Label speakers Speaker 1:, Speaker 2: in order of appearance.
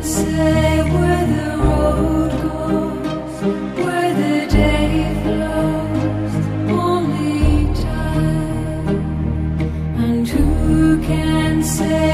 Speaker 1: say where the road goes, where the day flows? Only time. And who can say